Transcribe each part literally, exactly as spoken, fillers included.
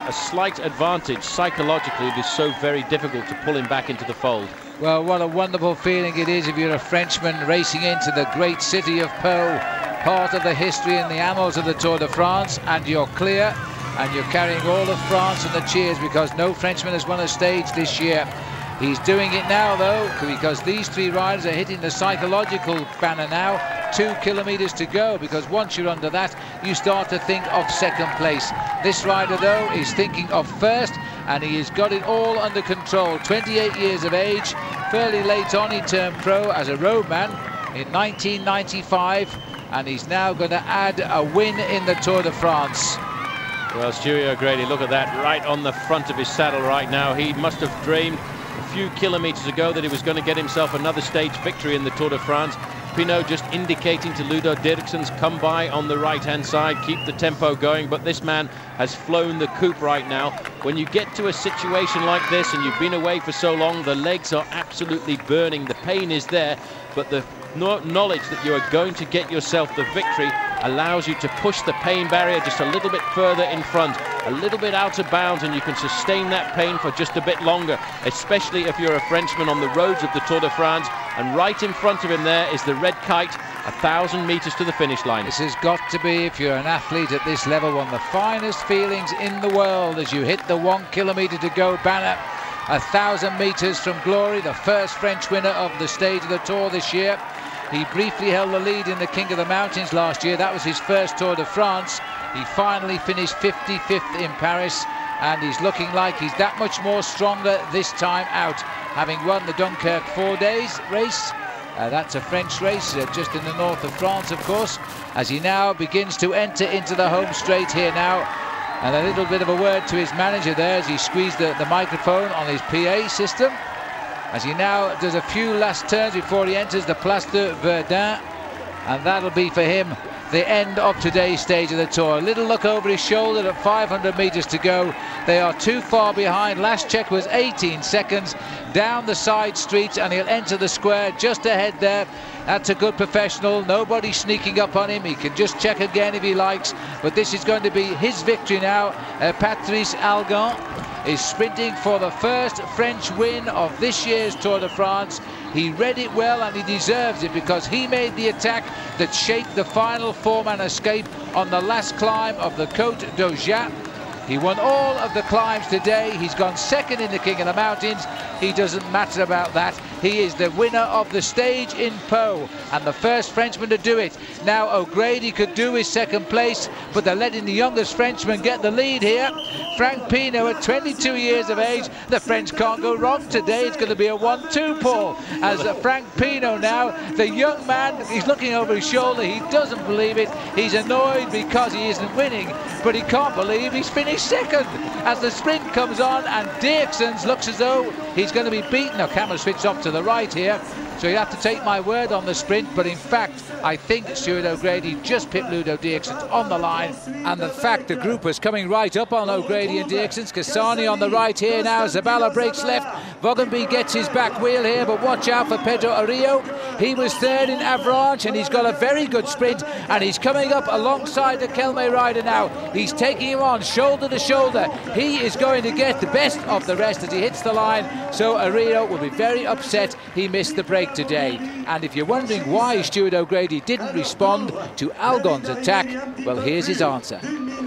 a slight advantage. Psychologically, it is so very difficult to pull him back into the fold. Well, what a wonderful feeling it is if you're a Frenchman racing into the great city of Pau, part of the history and the annals of the Tour de France, and you're clear, and you're carrying all of France and the cheers, because no Frenchman has won a stage this year. He's doing it now, though, because these three riders are hitting the psychological banner now. Two kilometres to go, because once you're under that, you start to think of second place. This rider, though, is thinking of first, and he has got it all under control. twenty-eight years of age, fairly late on, he turned pro as a roadman in nineteen ninety-five, and he's now going to add a win in the Tour de France. Well, Stewie O'Grady, look at that, right on the front of his saddle right now. He must have dreamed a few kilometres ago that he was going to get himself another stage victory in the Tour de France. Pinot just indicating to Ludo Dirksen's come by on the right hand side, keep the tempo going, but this man has flown the coop right now. When you get to a situation like this and you've been away for so long, the legs are absolutely burning, the pain is there, but the knowledge that you are going to get yourself the victory allows you to push the pain barrier just a little bit further in front, a little bit out of bounds, and you can sustain that pain for just a bit longer, especially if you're a Frenchman on the roads of the Tour de France. And right in front of him there is the red kite, a thousand metres to the finish line. This has got to be, if you're an athlete at this level, one of the finest feelings in the world as you hit the one kilometre to go banner. A thousand metres from glory, the first French winner of the stage of the Tour this year. He briefly held the lead in the King of the Mountains last year. That was his first Tour de France. He finally finished fifty-fifth in Paris, and he's looking like he's that much more stronger this time out, having won the Dunkirk four days race. Uh, that's a French race, uh, just in the north of France, of course, as he now begins to enter into the home straight here now. And a little bit of a word to his manager there as he squeezed the, the microphone on his P A system, as he now does a few last turns before he enters the Place de Verdun, and that'll be for him the end of today's stage of the Tour. A little look over his shoulder at five hundred metres to go. They are too far behind. Last check was eighteen seconds down the side streets, and he'll enter the square just ahead there. That's a good professional. Nobody sneaking up on him. He can just check again if he likes, but this is going to be his victory now. uh, Patrice Algon is sprinting for the first French win of this year's Tour de France. He read it well, and he deserves it, because he made the attack that shaped the final four-man escape on the last climb of the Côte d'Auja. He won all of the climbs today. He's gone second in the King of the Mountains. He doesn't matter about that. He is the winner of the stage in Pau, and the first Frenchman to do it. Now O'Grady could do his second place, but they're letting the youngest Frenchman get the lead here. Frank Pinot at twenty-two years of age. The French can't go wrong today. It's going to be a one two, Paul, as uh, Frank Pinot now, the young man, he's looking over his shoulder. He doesn't believe it. He's annoyed because he isn't winning, but he can't believe he's finished second as the sprint comes on, and Dirksen's looks as though he's going to be beaten. Now, camera switched off to the right here, so you have to take my word on the sprint, but in fact I think Stuart O'Grady just pipped Ludo Dirksen on the line, and the fact the group was coming right up on O'Grady and Dirksen. Cassani on the right here now. Zabala breaks left. Vogenby gets his back wheel here, but watch out for Pedro Arillo. He was third in Avranches, and he's got a very good sprint, and he's coming up alongside the Kelme rider now. He's taking him on shoulder to shoulder. He is going to get the best of the rest as he hits the line, so Arillo will be very upset he missed the break today. And if you're wondering why Stuart O'Grady didn't respond to Algon's attack, well, here's his answer.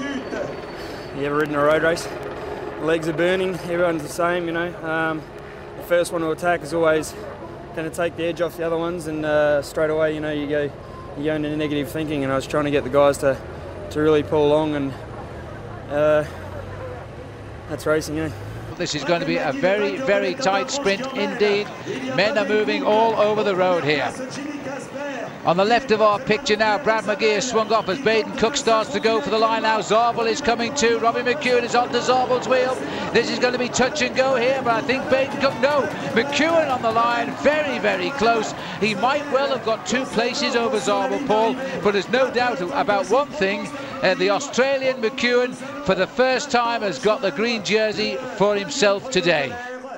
You ever ridden a road race? Legs are burning, everyone's the same, you know. Um, the first one to attack is always going to take the edge off the other ones, and uh, straight away, you know, you go you go into negative thinking, and I was trying to get the guys to, to really pull along, and uh, that's racing, eh? This is going to be a very, very tight sprint indeed. Men are moving all over the road here. On the left of our picture now, Brad McGee has swung off as Baden Cook starts to go for the line now. Zabel is coming too. Robbie McEwen is onto Zabel's wheel. This is going to be touch and go here, but I think Baden Cook, no. McEwen on the line, very, very close. He might well have got two places over Zabel, Paul, but there's no doubt about one thing. Uh, the Australian McEwen, for the first time, has got the green jersey for himself today.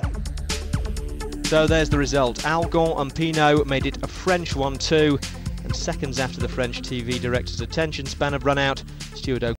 So there's the result. Algon and Pinot made it a French one two, and seconds after the French T V director's attention span had run out, Stuart